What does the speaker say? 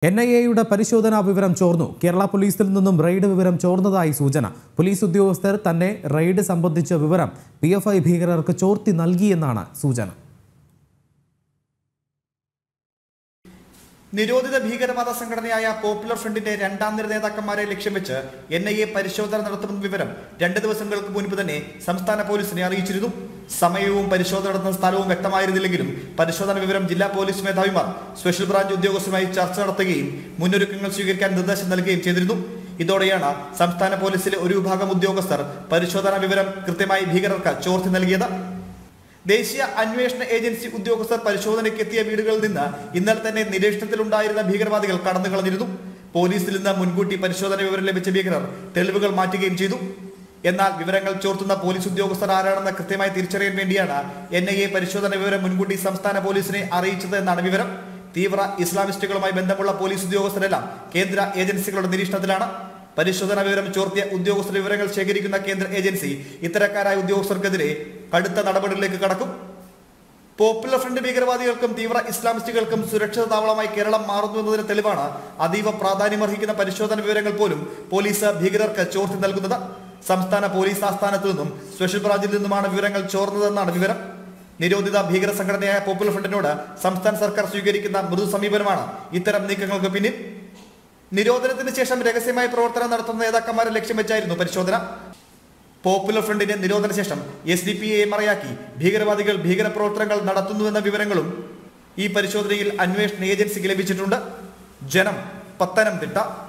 NIA-യുടെ പരിശോധനാ വിവരം ചോർന്നു. കേരള പോലീസിൽ നിന്നും റെയ്ഡ് വിവരം ചോർന്നതായി സൂചന. പോലീസ് ഉദ്യോഗസ്ഥർ തന്നെ റെയ്ഡ് സംബന്ധിച്ച വിവരം PFI ഭീകരർക്ക് ചോർത്തി നൽകിയെന്നാണ് സൂചന. നിരോധിത ഭീകരവാദ സംഘടനയായ പോപ്പുലർ ഫ്രണ്ടിന്റെ രണ്ടാം നിര നേതാക്കന്മാരെ ലക്ഷ്യം വെച്ച് NIA പരിശോധന നടത്തുമെന്ന വിവരം 2 ദിവസങ്ങൾക്ക് മുൻപ് തന്നെ സംസ്ഥാന പോലീസിനെ അറിയിച്ചിരുന്നു. സമയവും പരിശോധന നടത്തുന്ന സ്ഥലവും വ്യക്തമായിരുന്നില്ലെങ്കിലും പരിശോധന വിവരം ജില്ലാ പോലീസ് മേധാവിമാർ സ്പെഷ്യൽ ബ്രാഞ്ച് ഉദ്യോഗസ്ഥരുമായി ചർച്ച നടത്തുകയും മുന്നൊരുക്കങ്ങൾ സ്വീകരിക്കാൻ നിർദ്ദേശം നൽകുകയും ചെയ്തിരുന്നു. ഇതോടെയാണ് സംസ്ഥാന പോലീസിലെ ഒരു വിഭാഗം ഉദ്യോഗസ്ഥർ പരിശോധനാ വിവരം കൃത്യമായി ഭീകരർക്ക് ചോർത്തി നൽകിയത്. ദേശീയ അന്വേഷണ ഏജൻസി ഉദ്യോഗസ്ഥർ പരിശോധനയ്ക്ക് എത്തിയ വീടുകളിൽ നിന്ന് ഇന്നലെ തന്നെ നിരീക്ഷണത്തിലുണ്ടായിരുന്ന ഭീകരവാദികൾ കടന്നു കളഞ്ഞിരുന്നു. പോലീസിൽ നിന്ന് മുൻകൂട്ടി പരിശോധന വിവരം ലഭിച്ച ഭീകരർ തെളിവുകൾ മാറ്റുകയും ചെയ്തു. എന്നാൽ വിവരങ്ങൾ ചോർത്തുന്ന പോലീസ് ഉദ്യോഗസ്ഥർ ആരാണെന്ന് കൃത്യമായി തിരിച്ചറിയാൻ വേണ്ടിയാണ് NIA പരിശോധന വിവരം മുൻകൂട്ടി സംസ്ഥാന പോലീസിനെ അറിയിച്ചത് എന്നാണ് വിവരം. തീവ്ര ഇസ്ലാമിസ്റ്റുകളുമായി ബന്ധമുള്ള പോലീസ് ഉദ്യോഗസ്ഥരെല്ലാം കേന്ദ്ര ഏജൻസികളുടെ നിരീക്ഷണത്തിലാണ്. പരിശോധനാ വിവരം ചോർത്തിയ ഉദ്യോഗസ്ഥരുടെ വിവരങ്ങൾ ശേഖരിക്കുന്ന കേന്ദ്ര ഏജൻസി ഇത്തരക്കാരായ ഉദ്യോഗസ്ഥർക്കെതിരെ കടുത്ത നടപടികളിലേക്ക് കടക്കും. പോപ്പുലർ ഫ്രണ്ട് ഭീകരവാദികൾക്കും തീവ്ര ഇസ്ലാമിസ്റ്റുകൾക്കും സുരക്ഷിത താവളമായി കേരളം മാറുന്നു എന്നതിന് തെളിവാണ് അതീവ പ്രാധാന്യമർഹിക്കുന്ന പരിശോധന വിവരങ്ങൾ പോലും പോലീസ് ഭീകരർക്ക് ചോർത്തി നൽകുന്നത്. സംസ്ഥാന പോലീസ് ആസ്ഥാനത്തു നിന്നും സ്പെഷ്യൽ ബ്രാഞ്ചിൽ നിന്നുമാണ് വിവരങ്ങൾ ചോർന്നതെന്നാണ് വിവരം. നിരോധിത ഭീകര സംഘടനയായ പോപ്പുലർ ഫ്രണ്ടിനോട് സംസ്ഥാന സർക്കാർ സ്വീകരിക്കുന്ന മൃദു സമീപനമാണ് ഇത്തരം നീക്കങ്ങൾക്ക് പിന്നിൽ. നിരോധനത്തിന് ശേഷം രഹസ്യമായി പ്രവർത്തനം നടത്തുന്ന നേതാക്കന്മാരെ ലക്ഷ്യം വെച്ചായിരുന്നു പരിശോധന. പോപ്പുലർ ഫ്രണ്ടിന്റെ നിരോധന ശേഷം SDP-യെ മറയാക്കി ഭീകരവാദികൾ ഭീകരപ്രവർത്തനങ്ങൾ നടത്തുന്നുവെന്ന വിവരങ്ങളും ഈ പരിശോധനയിൽ അന്വേഷണ ഏജൻസിക്ക് ലഭിച്ചിട്ടുണ്ട്. ജനം, പത്തനംതിട്ട.